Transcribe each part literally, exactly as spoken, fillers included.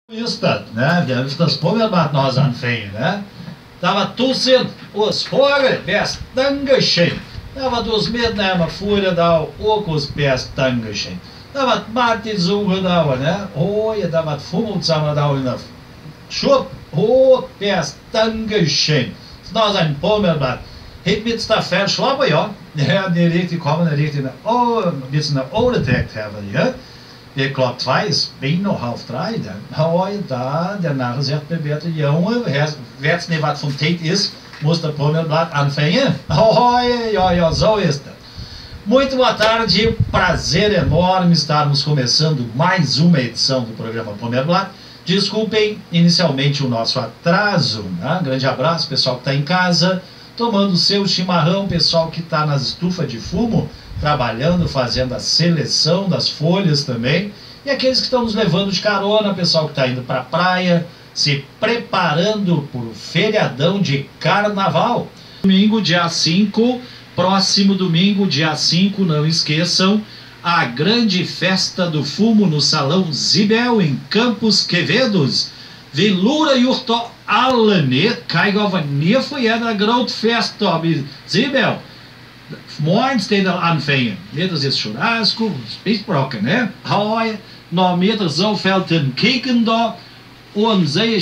ist das, ne? Der ist das Pulverbad noch anfängt, ne? Da war tussen os Vogel, best Dankeschön. Da war dus Mitnehmer Fuhre da, auch os best Dankeschön. Da war Martin Suche da, ne? Oh, ja, da war Fummelzammer da, in der Schub, oh, best Dankeschön. Das ist noch sein Pulverbad. Heeft mit da verschlappen, ja? Ja, die richting komen, die richting, oh, met z'n oude trekt hebben, ja? Ik klok twee is bijna nog half drie. Dan hoor je daar, daarna gezegd werd de jongen, weet niet wat voor tijd is, moest de Pulverbad aanvangen. Oh, ja, ja, zo is het. Muito boa tarde, prazer enorme estarmos começando mais uma edição do programa Pulverbad. Desculpem inicialmente o nosso atraso, né? Grande abraço, pessoal que está em casa, tomando o seu chimarrão, pessoal que está nas estufas de fumo, trabalhando, fazendo a seleção das folhas também, e aqueles que estão nos levando de carona, pessoal que está indo para a praia, se preparando para o feriadão de carnaval. Domingo, dia cinco, próximo domingo, dia cinco, não esqueçam, a grande festa do fumo no Salão Zibel, em Campos Quevedos. Vi lurer gjort av alle ned, kijk of een neer voor je de grote fest op Zibel. Morgen steht er anfangen. Met er zit churrasco, spitsbrokken, né? Hoi, nog met er zoveel te kijken daar. En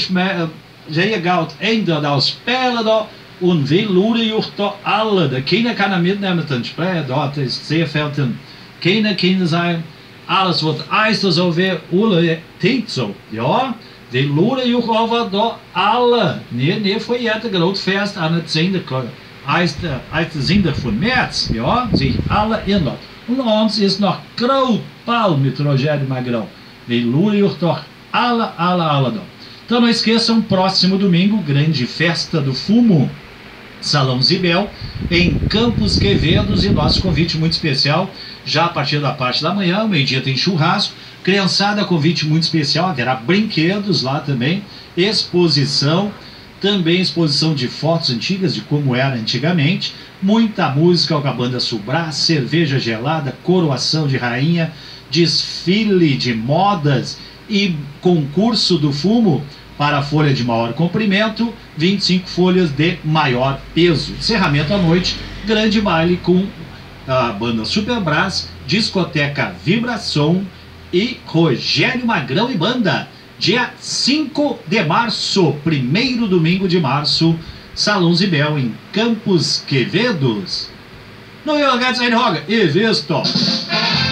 zeer goud eender daar spelen daar. En vi lurer gjort daar alle. De kinderen kan er mitnemen ten spreken. Dat is zeer veel ten kinderen kunnen zijn. Alles wordt eist zo weer. Alle tijd zo, ja? De lurer gjort over daar alle. Nee, nee, voor je de grote fest aan het zinde einundzwanzigste van März, ja, sich alle inlaat. Und ons is nog groot pau met Rogério Magrão. De lurer toch alle, alle, alle dan. Então não esqueçam, próximo domingo, grande festa do fumo, Salão Zibel, em Campos Quevedos, e nosso convite muito especial, já a partir da parte da manhã, meio-dia tem churrasco, criançada, convite muito especial, haverá brinquedos lá também, exposição, também exposição de fotos antigas de como era antigamente, muita música com a banda Subrá, cerveja gelada, coroação de rainha, desfile de modas e concurso do fumo para a folha de maior comprimento, vinte e cinco folhas de maior peso. Encerramento à noite, grande baile com a banda Superbrás, discoteca Vibração e Rogério Magrão e banda. Dia cinco de março, primeiro domingo de março, Salão Zibel, em Campos Quevedos. No, eu, ganz eine Frage. Ihr wisst doch.